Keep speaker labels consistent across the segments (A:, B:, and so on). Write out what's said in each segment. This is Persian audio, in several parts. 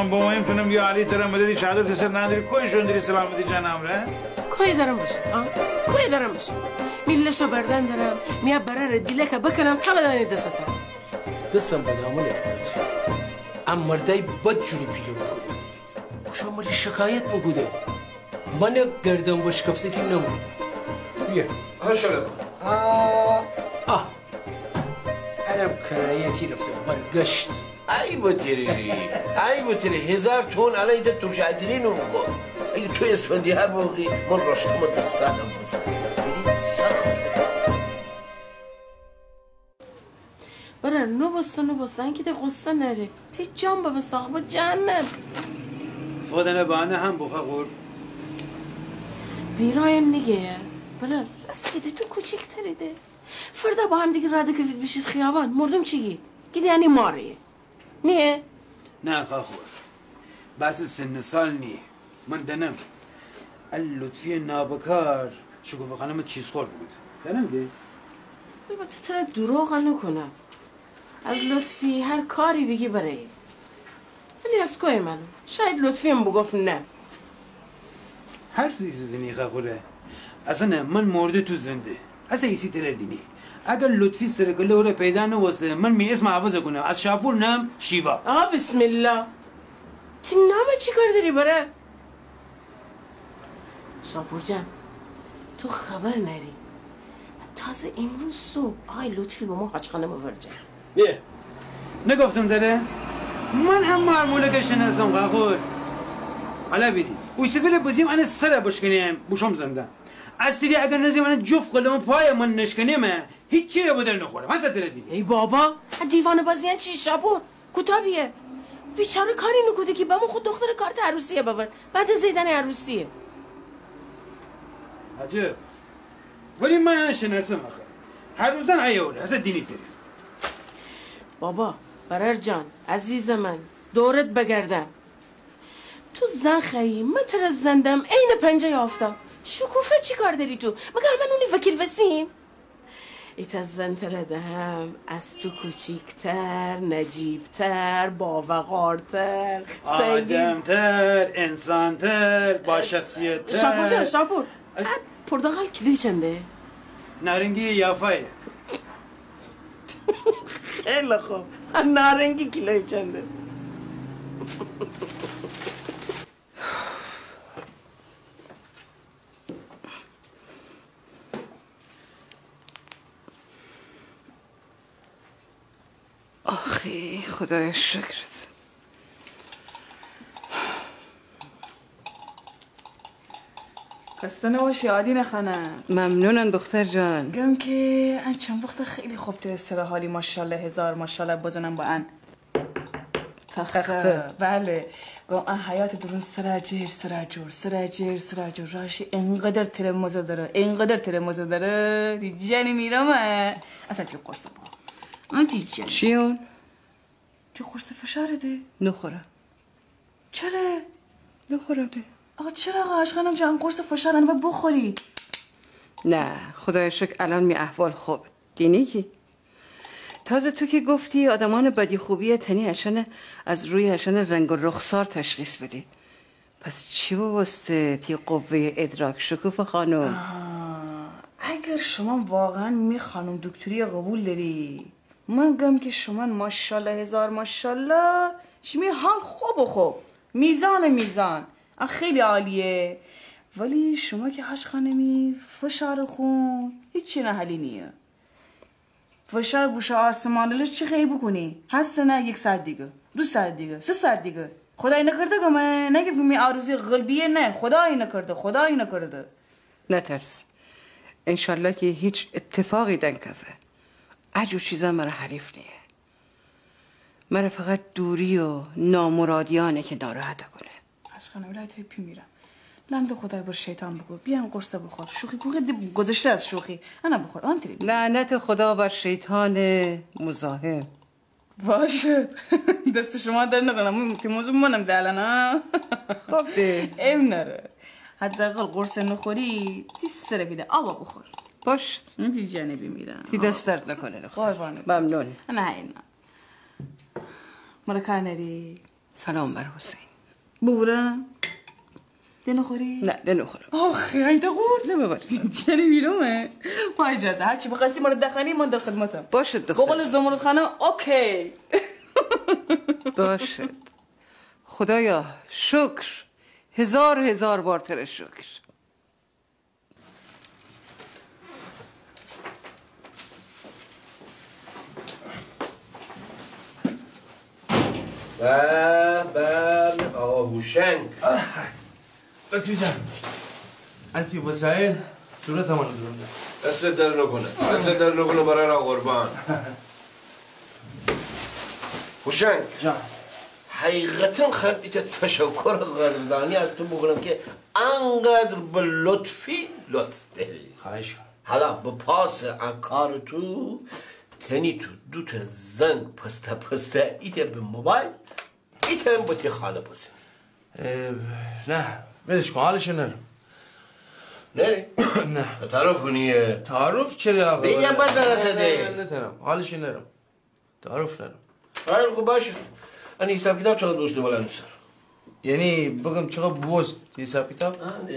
A: من با این کنم یا علی ترم بدی چادر تسر نداری کویشون داری سلامتی جانم ره
B: کوی دارم باشه کوی دارم باشه میلشو بردن دارم میا برای دیله که بکنم تا بدانی دستم
C: بدامونه ام مردای بد جوری پیلو بکنه خوشم مالی شکایت بگوده من گردم باش کفزه که نمونده بیا هشاره کن الان کرایتی رفته برگشت ای بطری 1000 تون الان ایده توش عدیلی نمونگو اگه تو اسفندی هر موقعی من راشتم دستانم بزن ببین سخت
B: برای نبستن که ده غصه نره تی جان با صاحب جهنم
A: فودن بانه هم بخوا قور
B: بیرایم نگه برای راست که ده تو کوچیک تریده فردا با هم دیگه راده کفید بشید خیابان مردم چیگی؟ گیده یعنی ماره نیه؟
A: نه خور بس سن سال نی من دنم اللطفی نابکار شکوفه خانم چیز خورد بود دنم دی؟
B: با تتره دروغ نکنم از لطفی هر کاری بگی برای ولی از کوی من شاید لطفی هم بگفت نه
A: حرف دیزنی خوره اصلا من مرده تو زنده اصلا ایسی تره دینی اگر لطفی سرکله او را پیدا نواسته من می اسم حوضه کنم از شاپور نام شیوا
B: بسم الله تی نامه چی کار داری برای شاپور جان تو خبر نری تازه امروز صبح آقای لطفی با ما حاجخانه مورجه
A: بیه نگفتم داره من هم معموله که شناسم خور حالا بیدید اوی سفر بزیم انا سر بشکنیم بوشم زنده از سری اگر نزیم انا جفت قلم پای من نشکنیم هیچ چی رو بدر نخورم هسته تره دیدی
B: ای بابا دیوانه بازیان چی شاپور کتابیه بیچاره کاری نکوده که با من خود دختر کارت عروسیه بابر بعد زیدن عروسیه
A: عجب ولی من شناسم آخه هر روزن ایوله هسته دینی تره
B: بابا برر جان عزیز من دورت بگردم تو زن خیی من تر زندم عین پنجه آفتاب شکوفه چی کار داری تو مگه همه اونی وکیل وسیم ایت از زن تر دهم از تو کوچیکتر نجیبتر باوقارتر
A: آدمتر انسانتر با شخصیتتر
B: شاپور جان شاپور پرتقال کیلوی چنده؟
A: نارنگی یافایه
B: خیلی خوب نارنگی کیلوی چنده؟
D: آخی خدای شکرت
E: خسته نباشی عادی خانم
D: ممنونم دختر جان
E: گم که ان چند وقت خیلی خوب تر سر حالی ماشاءالله هزار ماشاءالله بزنم با ان تخته بله گم ان حیات درون سر جور راشی اینقدر تر مزه داره دی جانی میرم اصلا تی قرص بخور من دی جانی
D: چی اون؟
E: تی قرص فشاره ده
D: نخورم
E: چرا؟
D: نخورم ده
E: آقا چرا آقا عشقانم جان قرص فشار باید بخوری
D: نه خدای شکر الان می احوال خوب دینی کی تازه تو که گفتی آدمان بدی خوبی تنی اشن از روی اشن رنگ و رخسار تشخیص بدی پس چی واسطه تی قوه ادراک شکوفه خانم
E: اگر شما واقعا می خانم دکتری قبول داری من گم که شما ماشاءالله هزار ماشاءالله شمی حال خوب میزان خیلی عالیه ولی شما که حاج خانمی فشار خون هیچی نه حلی نیه فشار بوشه آسمانه چی خیلی بکنی هست نه 1 ساعت دیگه 2 ساعت دیگه 3 ساعت دیگه خدای نکرده که من نگه بمی آروزی قلبیه نه خدای نکرده
D: نترس انشالله که هیچ اتفاقی دنکفه عجو چیزا مرا حریف نیه مرا فقط دوری و نامرادیانه که ناراحت کنه
E: عشقانه ولای تریپی میرم لعنت خدای بر شیطان بگو بیان قرصه بخور شوخی گذشته از شوخی انا بخور آن تریپی
D: لعنت خدا بر شیطان مزاحم
E: باشه دست شما در نکنم موضوع منم دلنا
D: خب ده
E: ایم نره حداقل قرص نخوری تی سر بیده آبا بخور
D: پشت
E: تی جانبی میرم
D: تی دست درد نکنه
E: قربانه
D: ممنون
E: نه اینا مرا کار نری
D: سلام بر حسین.
E: ببرم دنو خوری؟
D: نه دنو خورم.
E: آخه این تا قورت
D: نه ببر.
E: چنی بیرومه با اجازه هرچی بخواستی ما رو دخنی من در خدمتم.
D: باشد دختر.
E: بقول زمرد خانم اوکی.
D: باشد. خدایا شکر، هزار بار تر شکر.
C: بله آقا هوشنگ.
F: لطفی جان انتی وسایل صورت همانو درونده.
C: دست در نکنه برای را قربان. هوشنگ
F: جان
C: حقیقتا خیلیت تشکر قدردانی از تو بکنم که انقدر به لطفی لطف داری.
F: خواهش کن.
C: حالا به پاس کار تو تنی تو دوت زنگ پسته ایت به موبایل ایت هم با تی خانه بسیم.
F: نه ولش کن حالش نرم.
C: نری؟
F: نه
C: تعارف کنیه.
F: تعارف چرا آقا؟
C: بیم بزن رسده.
F: نه نترم حالش نرم. تعارف نرم.
C: خیلی خوب باشه. این حساب کتاب چقدر دوست بلند سر.
F: یعنی بگم چقدر بوست حساب کتاب؟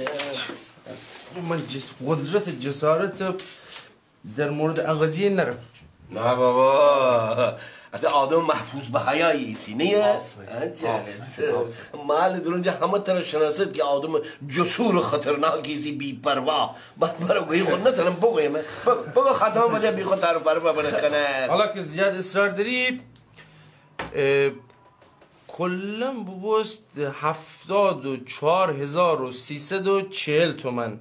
F: من قدرت جسارت در مورد اغازیه نرم.
C: نه بابا حتی آدم محفوظ به حیایی ایسی نیه؟ محل درونجا همه تر شناسد که آدم جسور خطرناکیزی بی پروا بعد برای گویی خود نترم بگویم بگو خطا بده بی خود تعرف پروا بنکنن.
F: حالا که زیاد اصرار داری کلم ببوست 74,340 تومن.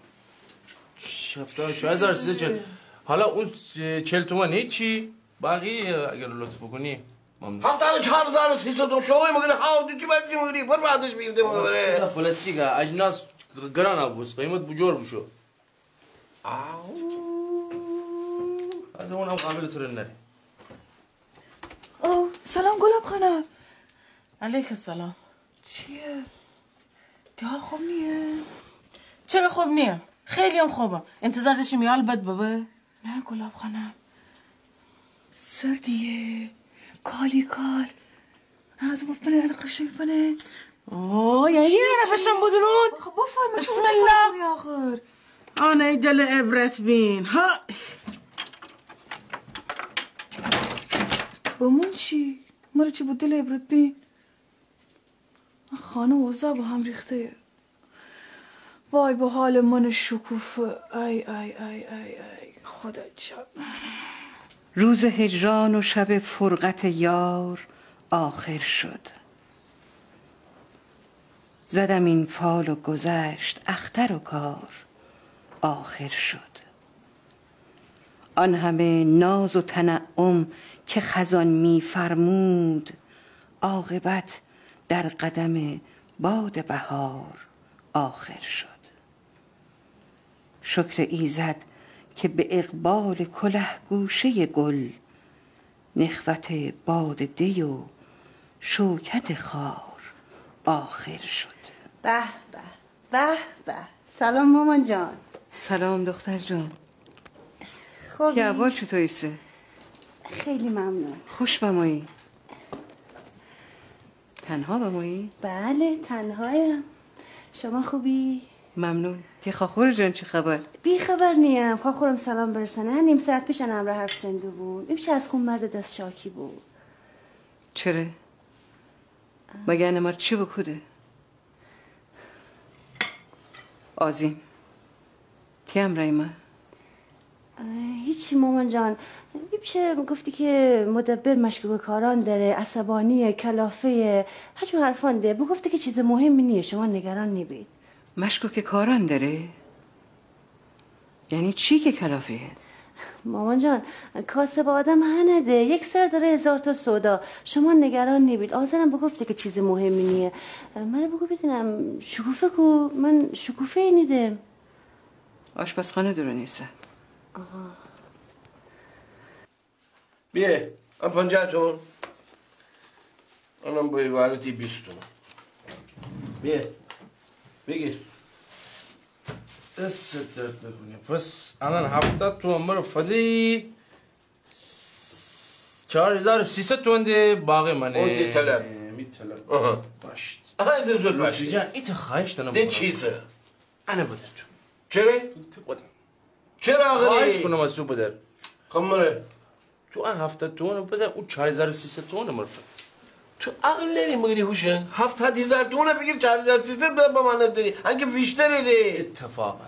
F: 74,340. حالا اون 40 تومن هیچی باقی اگر لطف بکنی ممنون.
C: 74,300 شوی مگه ها چی برچی میگی پر بعدش بیفته مگه
F: پلاستیکه اجناس گران بود قیمت بجور بشو. از اونم قابل تو نری.
E: او سلام گلاب خانم. علیک السلام. چیه؟ دی حال خوب نیه؟ چرا خوب نیه؟ خیلی هم خوبم. انتظار داشتیم یال بد بابا. نه گلاب خانم سردیه کالی کال از بفنه القشوی فنه. یعنی چیه نفشم بودرون؟ خب بفرمه بسم الله آخر آنه دل عبرت بین ها بمون چی؟ مرا چی بود دل عبرت بین؟ خانه اوضاع با هم ریخته. وای به حال من شکوفه. ای خدا جان.
D: روز هجران و شب فرقت یار آخر شد. زدم این فال و گذشت اختر و کار آخر شد. آن همه ناز و تنعم که خزان می فرمود عاقبت در قدم باد بهار آخر شد. شکر ایزد که به اقبال کله گوشه گل نخوت باد دی و شوکت خار آخر شد.
G: به به به به. سلام مامان جان.
D: سلام دختر جان.
G: خوبی؟
D: که اول چطوریسه؟
G: خیلی ممنون.
D: خوش بمایی؟ تنها بمایی؟
G: بله تنهایم. شما خوبی؟
D: ممنون. که خاخور جان چه خبر؟
G: بی خبر نیم. خاخورم سلام برسنه. نیم ساعت پیش امر حرف زنده بود. این چه از خون مرد دست شاکی بود.
D: چرا؟ مگه انمار چی بکوده؟ آزین کی امرای من؟
G: هیچی مامان جان. چه گفتی که مدبر مشکوک کاران داره، عصبانیه، کلافه، هجو حرفان ده. گفتی که چیز مهمی نیه، شما نگران نبید.
D: مشکوک کاران داره؟ یعنی چی که کلافه؟
G: مامان جان کاسب آدم هنده، یک سر داره 1000 تا سودا. شما نگران نبید. آذرم بگفته که چیز مهمی نیه. من بگو بدونم شکوفه کو؟ من شکوفه اینیدم.
D: آشپزخانه دور نیسته.
C: بیه هم 50 تومن آنم با عبارتی 20 تومن. بیه بگیر.
F: دست درد نکنی. پس الان 70 تومن رو فدی 4300 تومن ده باقی منه.
C: اون که طلب
F: بیتلم باش
C: از زود باش
F: جان ایت خواهش دارم
C: ده چیزه
F: انا بدر تو
C: چرا
F: خواهش
C: آقا
F: کنم از تو بدر
C: خمره
F: تو 70 تومن بدر او 4300 تومن مرفت
C: تو عقل نری مگری هوشن 70,000 تومن بگیر 4300 به من نداری انکه بیشتره دی
F: اتفاقا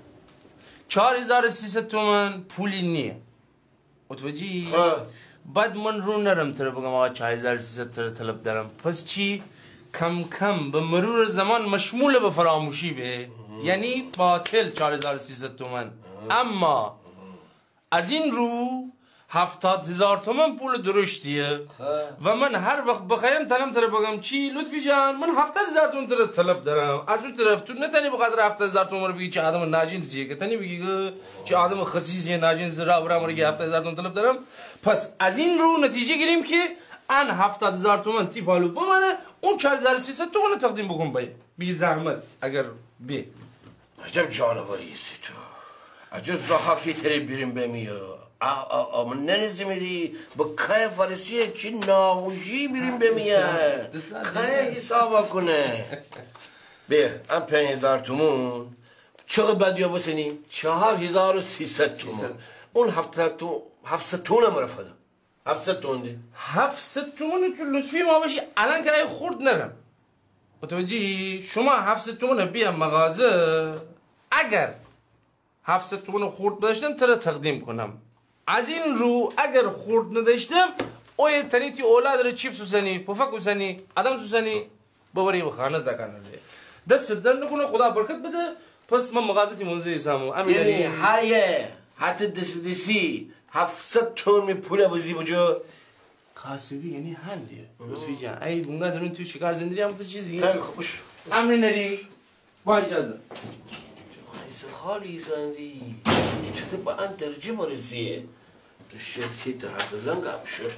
F: 4300 تومن پولی نیه متوجهی بعد من رو نرم تره بگم آقا 4300 تره طلب دارم پس چی کم کم به مرور زمان مشمول به فراموشی به یعنی باطل 4300 تومن اما از این رو 70,000 تومن پول درشتیه و من هر وقت بخوایم تنم تره بگم چی لطفی جان من 70,000 تومن تره طلب دارم از اون طرف تو نتنی بقدر 70,000 تومن رو بگی چه آدم ناجنسیه که تنی بگی چه آدم خسیسیه ناجنس را برام میگه 70,000 تومن طلب دارم پس از این رو نتیجه گیریم که ان 70,000 تومن تی پالو بمانه اون 4300 تومن تقدیم بکن بی زحمت اگر بی
C: عجب جانوری هستی تو عجب زحاکی تری بیریم بمیا من ننزی میری با که فارسیه چی ناوشی بیریم بمیا که حسابا کنه بیا ام 5,000 تومن چقدر بدیا بسنی 4,300 تومن اون 700 تومن مرفده 700 تومن دی
F: 700 تومن تو لطفی ما باشی الان که خورد نرم متوجهی شما 700 تومن بیا مغازه اگر 700 تومن خورد داشتم تره تقدیم کنم از این رو اگر خورد نداشتم اوی تنیتی اولاد رو چیپ سوسنی پفک سوسنی آدم سوسنی ببری و خانه زکان نده دست در نکنه خدا برکت بده پس من مغازتی منزوی سامو
C: یعنی هر یه حتی دستی 700 تومن پول بازی بجو
F: کاسبی یعنی هندیه لطفی جان ای بونگا دارون توی شکار زندگی هم تو چیزی
C: خیلی خوش
F: امری نری با اجازه
C: خیلی خالی زندی چطور با ان درجه برزیه رشتی در هزاران گم شد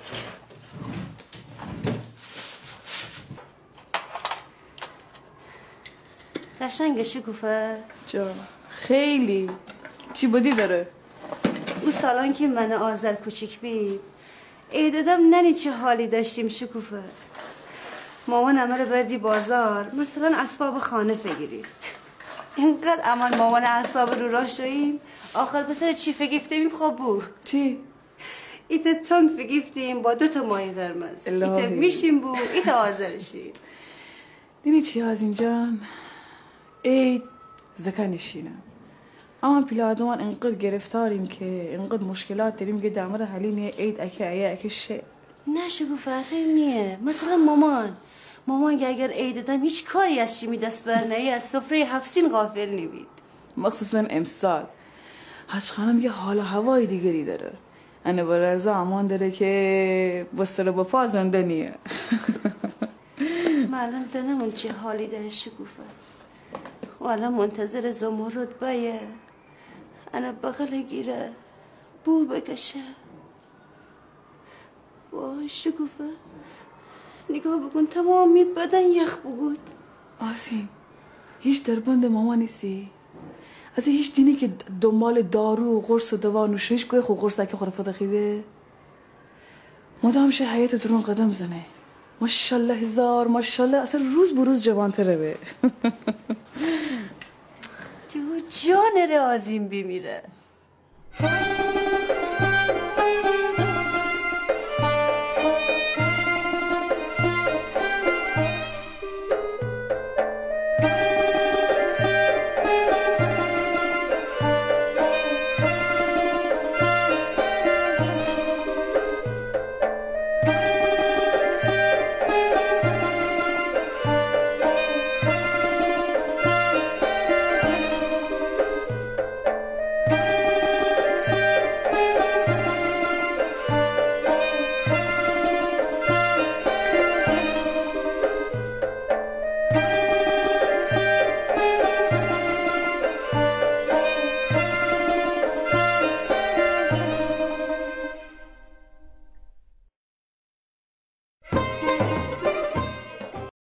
G: قشنگه شکوفه
E: جا خیلی چی بودی داره
G: او سالان که من آذر کوچیک بید ایدادم ننی چه حالی داشتیم شکوفه مامان امر بردی بازار مثلا اسباب خانه فگیریم اینقدر امان مامان اسباب رو راه شویم آخر بسر چی فگیفتیم خواب بود
E: چی؟
G: ایتا تنگ فگیفتیم با 2 ماهی قرمز ایتا میشیم بود ایتا آذرشیم
E: دیدی چی از اینجان؟ عید زکا نشینم اما پیلادمان انقدر گرفتاریم که انقدر مشکلات داریم که دامر حلینه عید اکه شه
G: نه شکوفه از نیه مثلا مامان که اگر عید دادم هیچ کاری از چی می دست برنهی از سفره 7 غافل نبید
E: مخصوصا امسال حاج خانم یه حال و هوای دیگری داره انه با رضا امان داره که بستر با پا زنده نیه
G: من الان دنمون چه حالی داره شکوفه و الان منتظر زمرد بایه انا بغل گیره بو بکشه وای شکوفه نگاه بکن تمامی بدن یخ بگود
E: آسین هیچ دربند ماما نیستی از هیچ دینی که دنبال دارو و قرص و دوا نوشه هیچ گوی خو قرص که خورفت دخیده مدام شه حیات درون قدم زنه ماشالله هزار ماشالله اصلا روز بروز جوانتره به
G: تو جان رازیم بمیره